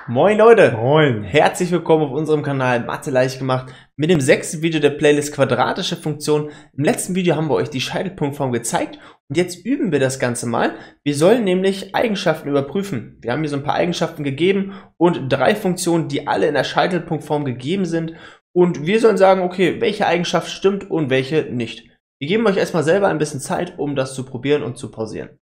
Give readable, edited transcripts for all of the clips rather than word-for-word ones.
Moin Leute! Moin! Herzlich willkommen auf unserem Kanal Mathe leicht gemacht mit dem 6. Video der Playlist Quadratische Funktionen. Im letzten Video haben wir euch die Scheitelpunktform gezeigt und jetzt üben wir das Ganze mal. Wir sollen nämlich Eigenschaften überprüfen. Wir haben hier so ein paar Eigenschaften gegeben und 3 Funktionen, die alle in der Scheitelpunktform gegeben sind. Und wir sollen sagen, okay, welche Eigenschaft stimmt und welche nicht. Wir geben euch erstmal selber ein bisschen Zeit, um das zu probieren und zu pausieren.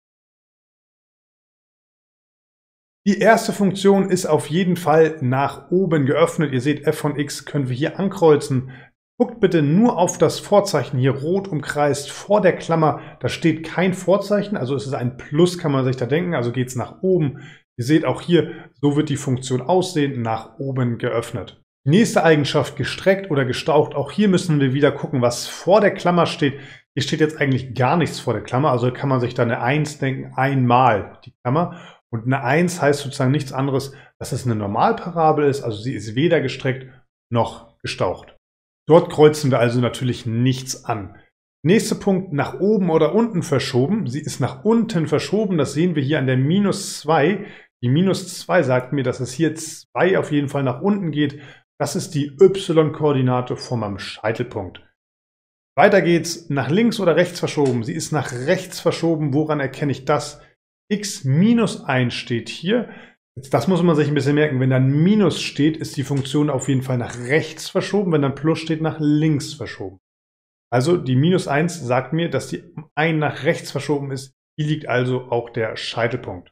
Die erste Funktion ist auf jeden Fall nach oben geöffnet. Ihr seht, f von x können wir hier ankreuzen. Guckt bitte nur auf das Vorzeichen hier rot umkreist vor der Klammer. Da steht kein Vorzeichen, also es ist ein Plus, kann man sich da denken, also geht es nach oben. Ihr seht auch hier, so wird die Funktion aussehen, nach oben geöffnet. Die nächste Eigenschaft, gestreckt oder gestaucht. Auch hier müssen wir wieder gucken, was vor der Klammer steht. Hier steht jetzt eigentlich gar nichts vor der Klammer, also kann man sich da eine 1 denken, einmal die Klammer. Und eine 1 heißt sozusagen nichts anderes, dass es eine Normalparabel ist, also sie ist weder gestreckt noch gestaucht. Dort kreuzen wir also natürlich nichts an. Nächster Punkt, nach oben oder unten verschoben. Sie ist nach unten verschoben, das sehen wir hier an der -2. Die -2 sagt mir, dass es hier 2 auf jeden Fall nach unten geht. Das ist die y-Koordinate von meinem Scheitelpunkt. Weiter geht's, nach links oder rechts verschoben. Sie ist nach rechts verschoben. Woran erkenne ich das? x minus 1 steht hier. Jetzt, das muss man sich ein bisschen merken. Wenn dann Minus steht, ist die Funktion auf jeden Fall nach rechts verschoben. Wenn dann Plus steht, nach links verschoben. Also die -1 sagt mir, dass die 1 nach rechts verschoben ist. Hier liegt also auch der Scheitelpunkt.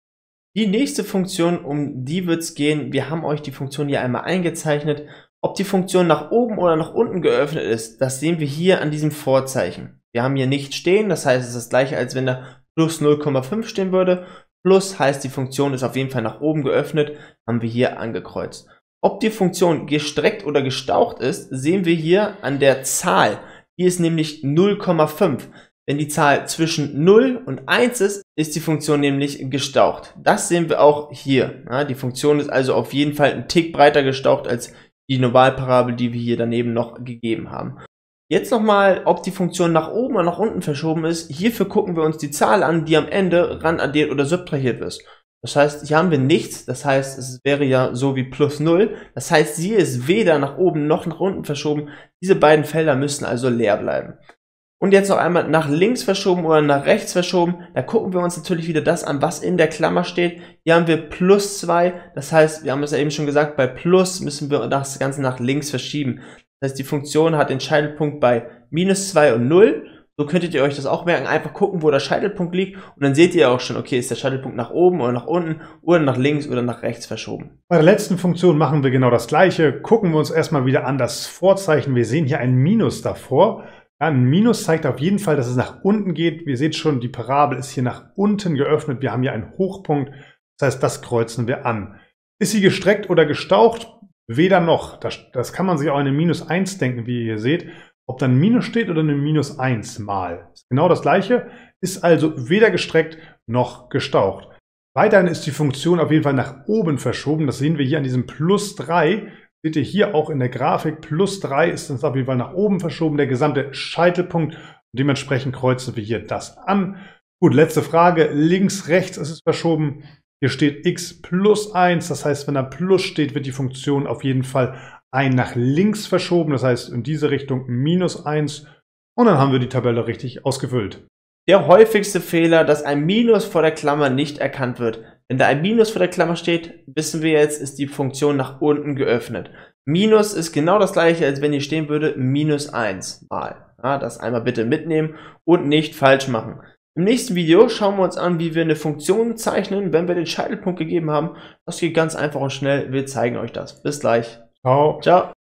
Die nächste Funktion, um die wird es gehen. Wir haben euch die Funktion hier einmal eingezeichnet. Ob die Funktion nach oben oder nach unten geöffnet ist, das sehen wir hier an diesem Vorzeichen. Wir haben hier nicht stehen, das heißt, es ist das gleiche, als wenn da plus 0,5 stehen würde. Plus heißt, die Funktion ist auf jeden Fall nach oben geöffnet, haben wir hier angekreuzt. Ob die Funktion gestreckt oder gestaucht ist, sehen wir hier an der Zahl. Hier ist nämlich 0,5. Wenn die Zahl zwischen 0 und 1 ist, ist die Funktion nämlich gestaucht. Das sehen wir auch hier. Ja, die Funktion ist also auf jeden Fall einen Tick breiter gestaucht als die Normalparabel, die wir hier daneben noch gegeben haben. Jetzt nochmal, ob die Funktion nach oben oder nach unten verschoben ist. Hierfür gucken wir uns die Zahl an, die am Ende ranaddiert oder subtrahiert ist. Das heißt, hier haben wir nichts. Das heißt, es wäre ja so wie plus 0. Das heißt, sie ist weder nach oben noch nach unten verschoben. Diese beiden Felder müssen also leer bleiben. Und jetzt noch einmal nach links verschoben oder nach rechts verschoben. Da gucken wir uns natürlich wieder das an, was in der Klammer steht. Hier haben wir plus 2. Das heißt, wir haben es ja eben schon gesagt, bei plus müssen wir das Ganze nach links verschieben. Das heißt, die Funktion hat den Scheitelpunkt bei -2 und 0. So könntet ihr euch das auch merken. Einfach gucken, wo der Scheitelpunkt liegt. Und dann seht ihr auch schon, okay, ist der Scheitelpunkt nach oben oder nach unten oder nach links oder nach rechts verschoben. Bei der letzten Funktion machen wir genau das Gleiche. Gucken wir uns erstmal wieder an das Vorzeichen. Wir sehen hier ein Minus davor. Ja, ein Minus zeigt auf jeden Fall, dass es nach unten geht. Ihr seht schon, die Parabel ist hier nach unten geöffnet. Wir haben hier einen Hochpunkt. Das heißt, das kreuzen wir an. Ist sie gestreckt oder gestaucht? Weder noch. Das kann man sich auch in eine -1 denken, wie ihr hier seht. Ob dann Minus steht oder eine -1 mal. Ist genau das gleiche. Ist also weder gestreckt noch gestaucht. Weiterhin ist die Funktion auf jeden Fall nach oben verschoben. Das sehen wir hier an diesem +3. Seht ihr hier auch in der Grafik. +3 ist uns auf jeden Fall nach oben verschoben. Der gesamte Scheitelpunkt. Und dementsprechend kreuzen wir hier das an. Gut, letzte Frage. Links, rechts ist es verschoben. Hier steht x plus 1, das heißt, wenn da Plus steht, wird die Funktion auf jeden Fall nach links verschoben, das heißt in diese Richtung -1 und dann haben wir die Tabelle richtig ausgefüllt. Der häufigste Fehler, dass ein Minus vor der Klammer nicht erkannt wird. Wenn da ein Minus vor der Klammer steht, wissen wir jetzt, ist die Funktion nach unten geöffnet. Minus ist genau das gleiche, als wenn hier stehen würde -1 mal. Ja, das einmal bitte mitnehmen und nicht falsch machen. Im nächsten Video schauen wir uns an, wie wir eine Funktion zeichnen, wenn wir den Scheitelpunkt gegeben haben. Das geht ganz einfach und schnell. Wir zeigen euch das. Bis gleich. Ciao. Ciao.